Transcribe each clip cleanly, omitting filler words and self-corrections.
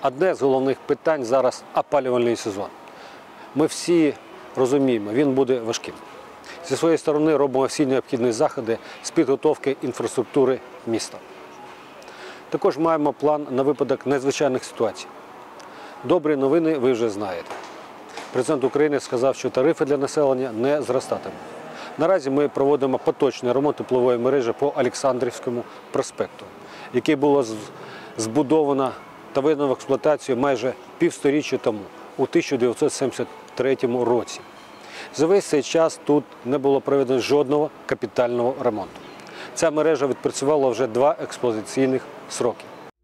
Одне з головних питань зараз – опалювальний сезон. Ми всі розуміємо, він буде важким. Зі своєї сторони робимо всі необхідні заходи з підготовки інфраструктури міста. Також маємо план на випадок надзвичайних ситуацій. Добрі новини ви вже знаєте. Президент України сказав, що тарифи для населення не зростатимуть. Наразі ми проводимо поточний ремонт теплової мережі по Олександрівському проспекту, який було збудовано та введено в експлуатацію майже півсторіччя тому, у 1973 році. За весь цей час тут не було проведено жодного капітального ремонту. Ця мережа відпрацювала вже 2 експлуатаційних строки.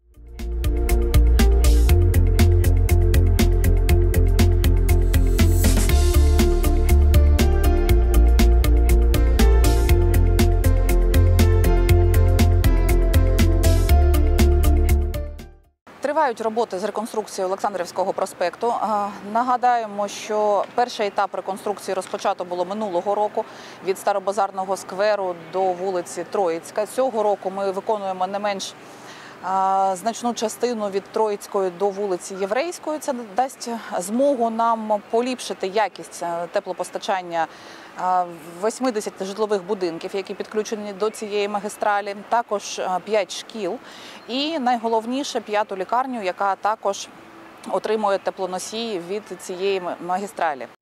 Тривають роботи з реконструкції Олександрівського проспекту. Нагадаємо, що перший етап реконструкції розпочато було минулого року від Старобазарного скверу до вулиці Троїцька. Цього року ми виконуємо не менш значну частину від Троїцької до вулиці Єврейської. Це дасть змогу нам поліпшити якість теплопостачання 80 житлових будинків, які підключені до цієї магістралі, також 5 шкіл і найголовніше 5-ту лікарню, яка також отримує теплоносії від цієї магістралі.